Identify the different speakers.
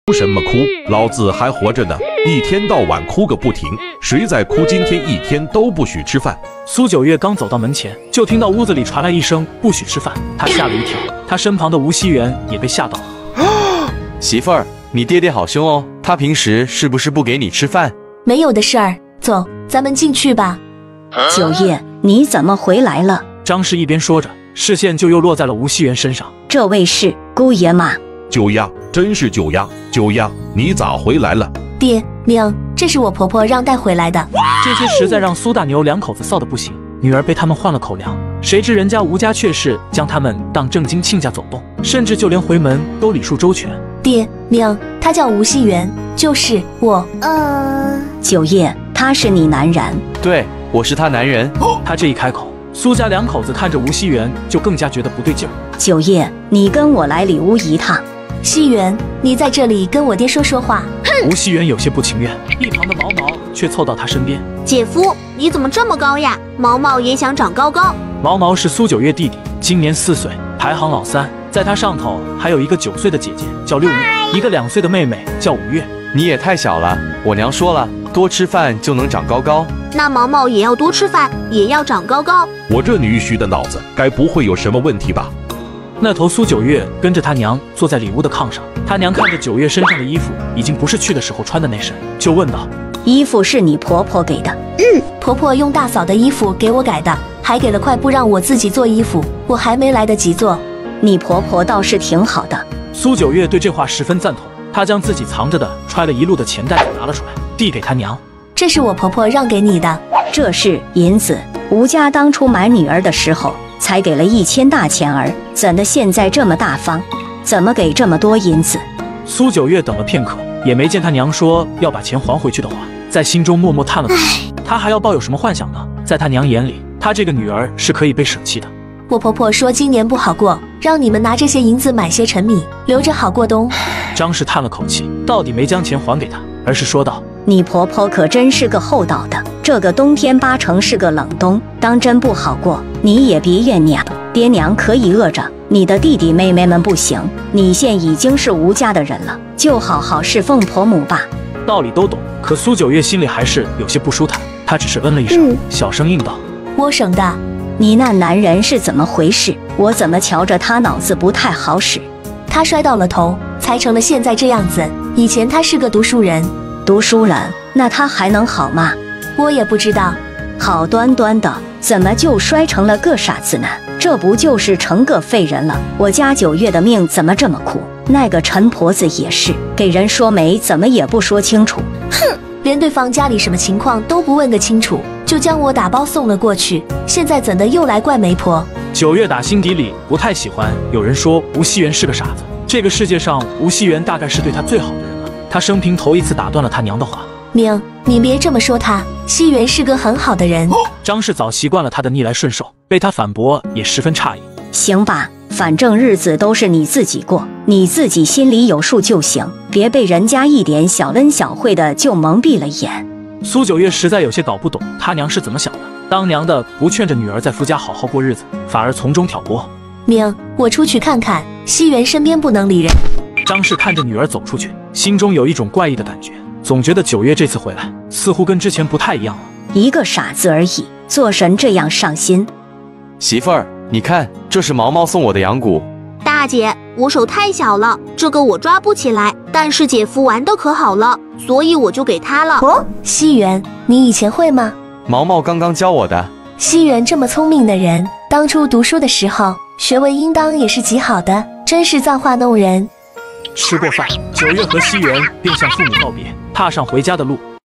Speaker 1: 哭什么哭？老子还活着呢，一天到晚哭个不停。谁在哭？今天一天都不许吃饭。
Speaker 2: 苏九月刚走到门前，就听到屋子里传来一声“不许吃饭”，他吓了一跳。他身旁的吴熙元也被吓到了。
Speaker 3: 媳妇儿，你爹爹好凶哦，他平时是不是不给你吃饭？
Speaker 4: 没有的事儿，走，咱们进去吧。
Speaker 5: 九叶，你怎么回来了？
Speaker 2: 张氏一边说着，视线就又落在了吴熙元身上。
Speaker 5: 这位是姑爷吗？
Speaker 1: 九丫，真是九丫，九丫，你咋回来了？
Speaker 4: 爹娘，这是我婆婆让带回来的。
Speaker 2: 这些实在让苏大牛两口子臊得不行，女儿被他们换了口粮，谁知人家吴家却是将他们当正经亲家走动，甚至就连回门都礼数周全。
Speaker 4: 爹娘，他叫吴熙元，就是我。
Speaker 5: 九叶，他是你男人？
Speaker 3: 对，我是他男人。
Speaker 2: 他这一开口，苏家两口子看着吴熙元，就更加觉得不对劲儿。
Speaker 5: 九叶，你跟我来里屋一趟。
Speaker 4: 熙元，你在这里跟我爹说说话。
Speaker 2: 吴熙元有些不情愿，一旁的毛毛却凑到他身边。
Speaker 6: 姐夫，你怎么这么高呀？毛毛也想长高高。
Speaker 2: 毛毛是苏九月弟弟，今年4岁，排行老3。在他上头还有一个9岁的姐姐叫六月，一个2岁的妹妹叫5月。
Speaker 3: 你也太小了，我娘说了，多吃饭就能长高高。
Speaker 6: 那毛毛也要多吃饭，也要长高高。
Speaker 1: 我这女婿的脑子该不会有什么问题吧？
Speaker 2: 那头苏九月跟着他娘坐在里屋的炕上，他娘看着九月身上的衣服已经不是去的时候穿的那身，就问道：
Speaker 5: 衣服是你婆婆给的？
Speaker 4: 婆婆用大嫂的衣服给我改的，还给了块布让我自己做衣服，我还没来得及做。
Speaker 5: 你婆婆倒是挺好的。
Speaker 2: 苏九月对这话十分赞同，她将自己藏着的揣了一路的钱袋子拿了出来，递给他娘。
Speaker 4: 这是我婆婆让给你的。
Speaker 5: 这是银子，吴家当初买女儿的时候才给了1000大钱儿，怎的现在这么大方？怎么给这么多银子？
Speaker 2: 苏九月等了片刻，也没见他娘说要把钱还回去的话，在心中默默叹了口气。他还要抱有什么幻想呢？在他娘眼里，他这个女儿是可以被舍弃的。
Speaker 4: 我婆婆说今年不好过，让你们拿这些银子买些陈米，留着好过冬。
Speaker 2: 张氏叹了口气，到底没将钱还给他，而是说道：
Speaker 5: 你婆婆可真是个厚道的，这个冬天8成是个冷冬，当真不好过。你也别怨娘，爹娘可以饿着，你的弟弟妹妹们不行。你现已经是吴家的人了，就好好侍奉婆母吧。
Speaker 2: 道理都懂，可苏九月心里还是有些不舒坦，她只是嗯了一声，小声应道：
Speaker 4: 我省的。
Speaker 5: 你那男人是怎么回事？我怎么瞧着他脑子不太好使？
Speaker 4: 他摔到了头，才成了现在这样子。以前他是个读书人。
Speaker 5: 读书人？那他还能好吗？
Speaker 4: 我也不知道。
Speaker 5: 好端端的，怎么就摔成了个傻子呢？这不就是成个废人了？我家9月的命怎么这么苦？那个陈婆子也是，给人说媒怎么也不说清楚。
Speaker 4: 哼，连对方家里什么情况都不问个清楚，就将我打包送了过去。现在怎的又来怪媒婆？
Speaker 2: 九月打心底里不太喜欢有人说吴熙元是个傻子。这个世界上，吴熙元大概是对他最好的人了。他生平头一次打断了他娘的话。
Speaker 4: 娘，你别这么说他，熙元是个很好的人。
Speaker 2: 张氏早习惯了他的逆来顺受，被他反驳也十分诧异。
Speaker 5: 行吧，反正日子都是你自己过，你自己心里有数就行，别被人家一点小恩小惠的就蒙蔽了眼。
Speaker 2: 苏九月实在有些搞不懂他娘是怎么想的，当娘的不劝着女儿在夫家好好过日子，反而从中挑拨。
Speaker 4: 娘，我出去看看，熙元身边不能理人。
Speaker 2: 张氏看着女儿走出去，心中有一种怪异的感觉，总觉得九月这次回来似乎跟之前不太一样了。
Speaker 5: 一个傻子而已，做神这样上心。
Speaker 3: 媳妇儿，你看，这是毛毛送我的羊骨。
Speaker 6: 大姐，我手太小了，这个我抓不起来，但是姐夫玩的可好了，所以我就给他了。
Speaker 4: 熙元，你以前会吗？
Speaker 3: 毛毛刚刚教我的。
Speaker 4: 熙元这么聪明的人，当初读书的时候学问应当也是极好的，真是造化弄人。
Speaker 2: 吃过饭，九月和熙元便向父母告别，踏上回家的路。